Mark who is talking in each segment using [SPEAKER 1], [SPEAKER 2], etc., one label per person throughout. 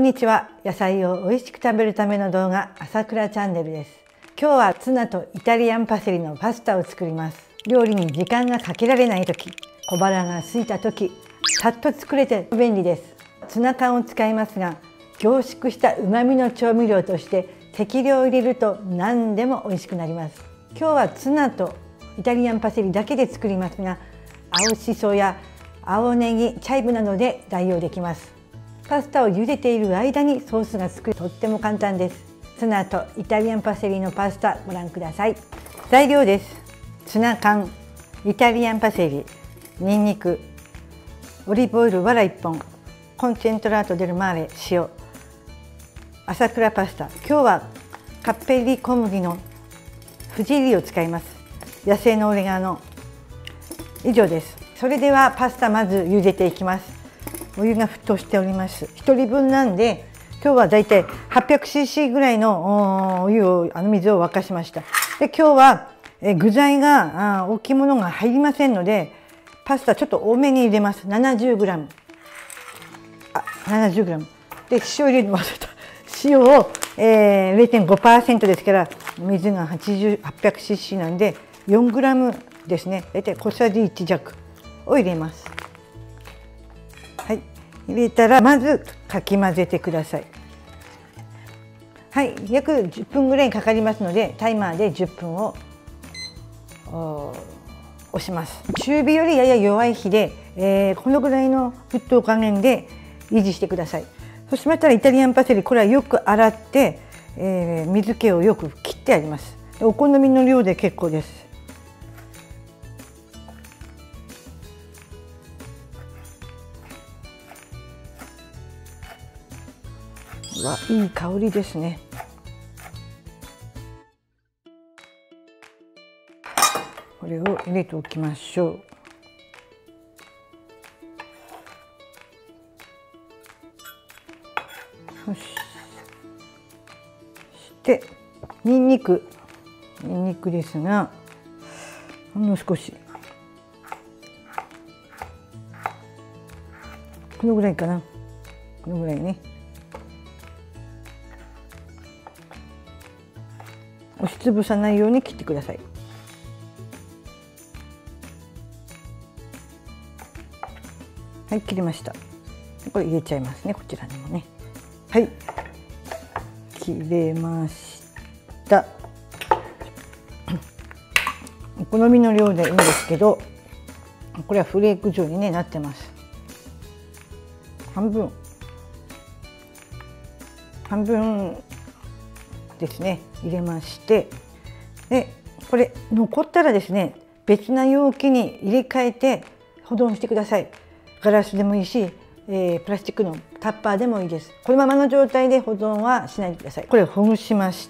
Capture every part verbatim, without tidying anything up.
[SPEAKER 1] にちは。野菜を美味しく食べるための動画、朝倉チャンネルです。今日はツナとイタリアンパセリのパスタを作ります。料理に時間がかけられない時、小腹が空いた時、さっと作れて便利です。ツナ缶を使いますが、凝縮した旨味の調味料として適量入れると何でも美味しくなります。今日はツナとイタリアンパセリだけで作りますが、青しそや青ネギ、チャイブなどで代用できます。パスタを茹でている間にソースが作り、とっても簡単です。ツナとイタリアンパセリのパスタ、ご覧ください。材料です。ツナ缶、イタリアンパセリ、ニンニク、オリーブオイルわらいっぽん、コンセントラートデルマーレ塩、朝倉パスタ。今日はカッペリ小麦の富士入りを使います。野生のオレガノ。以上です。それではパスタまず茹でていきます。お湯が沸騰しております。ひとりぶんなんで今日はだいたい はっぴゃくシーシー ぐらいのお湯をあの水を沸かしました。で今日はえ具材が大きいものが入りませんので、パスタちょっと多めに入れます。 ななじゅうグラム、 あ ななじゅうグラム で塩入れるの忘れた。塩を、えー、れいてんごパーセント ですから、水がはちじゅう はっぴゃくシーシー なんで よんグラム ですね。だいたい小さじいち弱を入れます。はい、入れたらまずかき混ぜてください。はい、約じゅっぷんぐらいかかりますので、タイマーでじゅっぷんを押します。中火よりやや弱い火で、えー、このぐらいの沸騰加減で維持してください。そうしましたらイタリアンパセリ、これはよく洗って、えー、水気をよく切ってあります。お好みの量で結構です。わ、いい香りですね。これを入れておきましょう。そしてニンニク、ニンニクですが、ほんの少し、このぐらいかな、このぐらいね。押しつぶさないように切ってください。はい、切りました。これ入れちゃいますね、こちらにもね。はい、切れました。お好みの量でいいんですけど、これはフレーク状に、ね、なってます。半分半分ですね、入れまして、でこれ残ったらですね、別な容器に入れ替えて保存してください。ガラスでもいいし、えー、プラスチックのタッパーでもいいです。このままの状態で保存はしないでください。これをほぐしまして、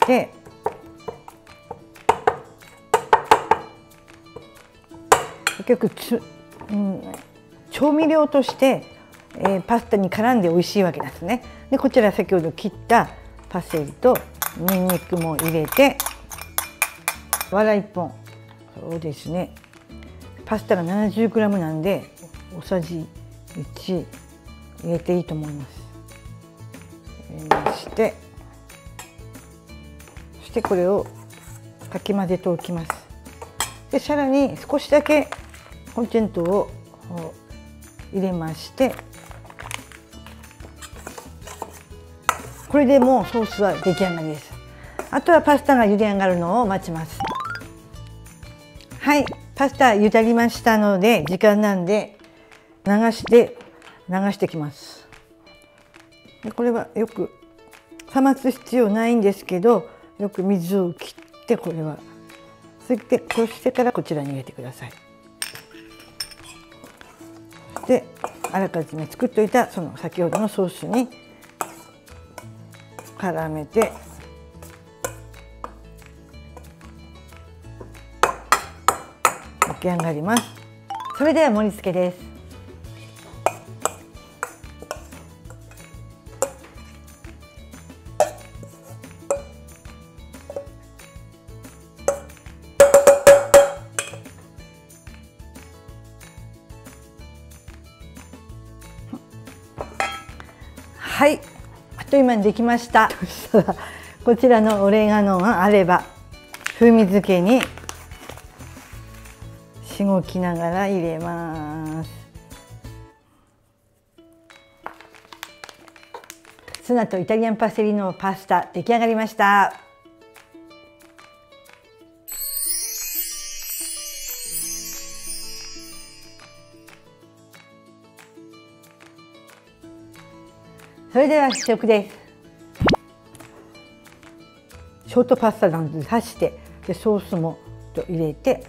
[SPEAKER 1] 結局つ、うん、調味料として、えー、パスタに絡んで美味しいわけですね。でこちら先ほど切ったパセリとニンニクも入れて、わらいっぽん、そうですね、パスタが ななじゅうグラム なんで大さじいち入れていいと思います。入れまして、そしてこれをかき混ぜておきます。でさらに少しだけコンセントを入れまして、これでもうソースは出来上がりです。あとはパスタが茹で上がるのを待ちます。はい、パスタ茹でりましたので、時間なんで流して流してきます。でこれはよく冷ます必要ないんですけど、よく水を切って、これはそしてこうしてからこちらに入れてください。であらかじめ作っておいたその先ほどのソースに絡めて、出来上がります。それでは盛り付けです。はい、 という間にできました。そしたらこちらのオレガノがあれば風味付けにしごきながら入れます。ツナとイタリアンパセリのパスタ出来上がりました。それでは試食です。ショートパスタなんで刺してでソースもと入れて、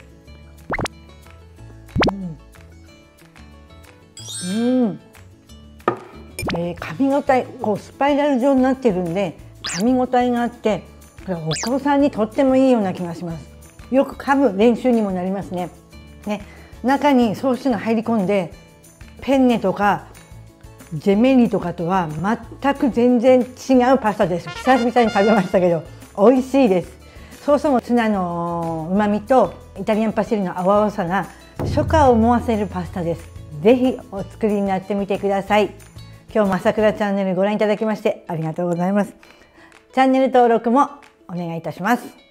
[SPEAKER 1] うん、うんえー、噛み応えこうスパイラル状になってるんで噛み応えがあって、これお子さんにとってもいいような気がします。よく噛む練習にもなりますね。ね、中にソースが入り込んでペンネとかジェメリとかとは全く全然違うパスタです。久々に食べましたけど美味しいです。ソースもツナの旨味とイタリアンパセリの青々さが初夏を思わせるパスタです。ぜひお作りになってみてください。今日も朝倉チャンネルご覧いただきましてありがとうございます。チャンネル登録もお願いいたします。